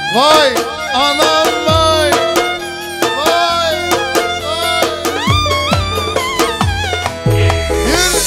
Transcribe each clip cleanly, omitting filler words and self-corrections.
Vay anam vay. Vay vay. Yürü.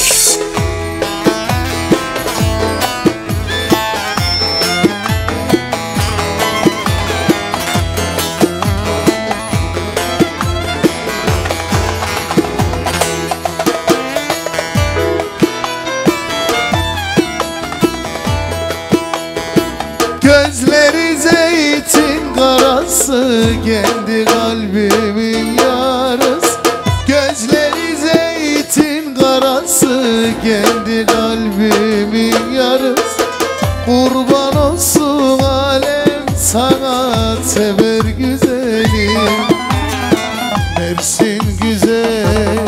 Gözleri zeytin karası, kendi kalbimin yarısı. Gözleri zeytin karası, kendi kalbimin yarısı. Kurban olsun alem sana, sever güzelim Mersin güzel,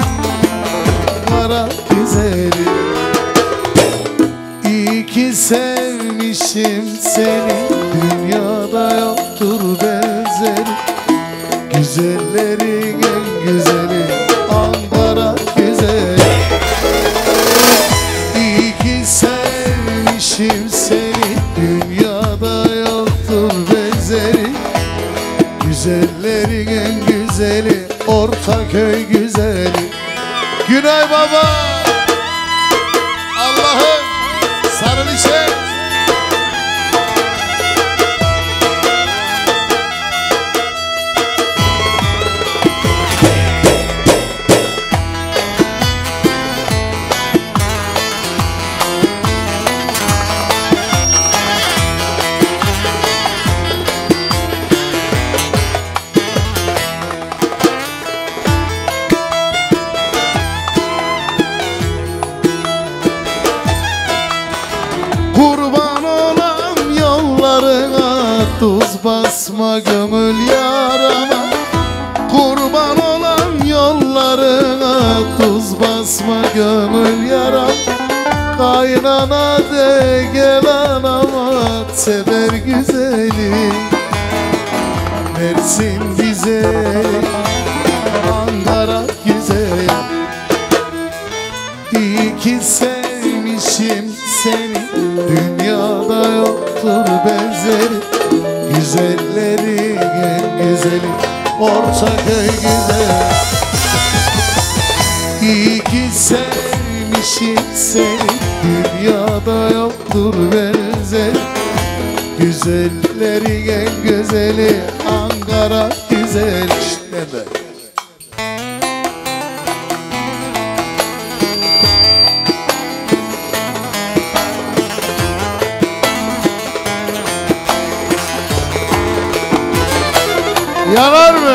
kara güzelim. İyi ki sevmişim seni, dünyada yoktur benzeri. Güzellerin en güzeli, Ankara güzel. İyi ki sevmişim seni, dünyada yoktur benzeri. Güzellerin en güzeli, Ortaköy güzeli. Günay Baba, Allah'ım sarılı çek. Kurban olam yollarına, tuz basma gönül yarama. Kurban olam yollarına, tuz basma gönül yaram. Kaynana de gel anama, sever güzeli Mersin güzel, Ankara güzel. İyi ki sevmişim seni, dünyada yoktur benzeri. Güzellerin en güzeli, Ortaköy güzel. İyi ki sevmişim seni, dünyada yoktur benzeri. Güzellerin en güzeli, Ankara güzel. İşte be. Yanar mı?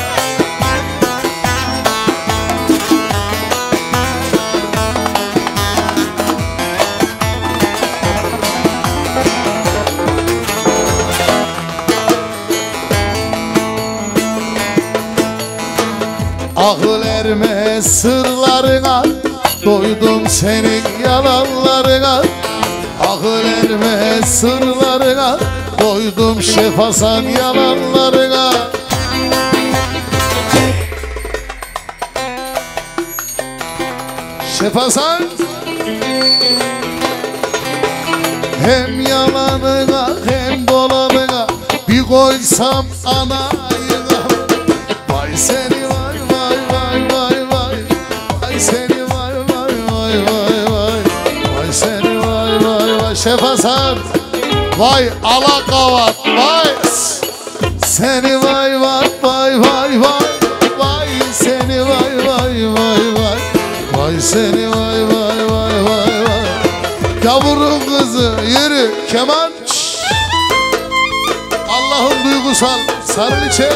Akıl ermez sırlarına, doydum senin yalanlarına. Akıl ermez sırlarına, doydum Şef Hasan yalanlarına. Şef Hasan, hem yalanına hem dolanına bir koysam anayına. Vay seni vay vay vay vay vay, vay seni vay vay vay vay vay, vay seni vay vay vay. Şef Hasan, vay alakavat vay, seni vay vay vay vay vay, vay seni vay vay vay vay, vay seni vay vay vay vay vay. Gavurun kızı yürü keman. Allah'ın duygusal sarılı çek.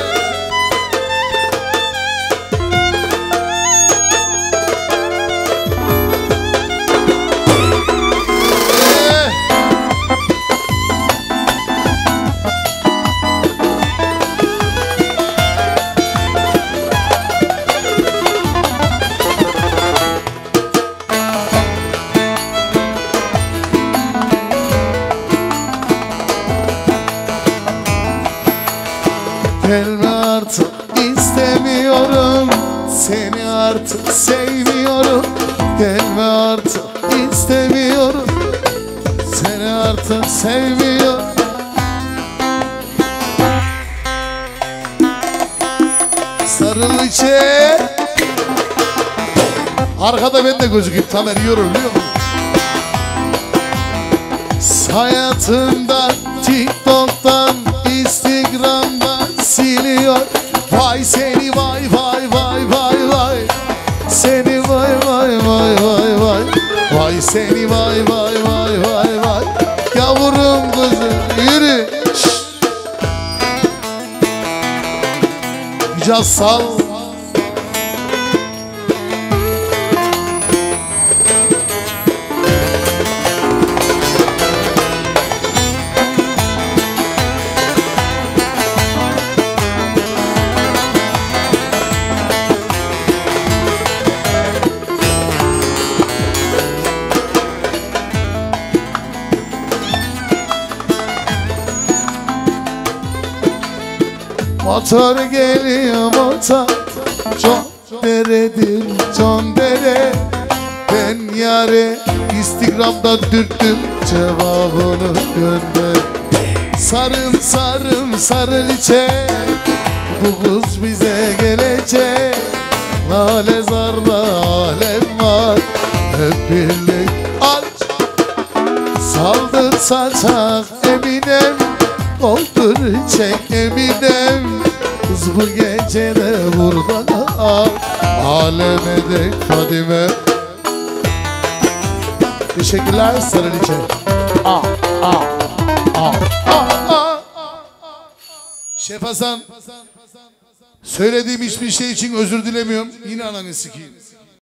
Gelme artık istemiyorum, seni artık sevmiyorum. Gelme artık istemiyorum, seni artık sevmiyorum. sarıliçe. Arkada ben de gözüküp Tamer yiyorum biliyor musun? Hayatımdan, TikTok'tan, Instagram'dan siliyor. Vay seni vay vay vay vay vay. Seni vay vay vay vay vay. Vay seni vay vay vay vay vay. Yavrum kızım yürü. Biraz sal. Motor geliyor motor. Çok deredir çok dere. Ben yare Instagram'da dürttüm. Cevabını gönder. Sarım sarım sarıliçe. Bu kız bize gelecek. Lale zarla alem var. Hep birlik aç. Saldır saçak Eminem. Koldur çek Eminem. Kız bu gece de burada kal. Aleme dek Fadime. Teşekkürler sarıliçe. Şef Hasan, söylediğim hiçbir şey için özür dilemiyorum. Yine ananı sikeyim.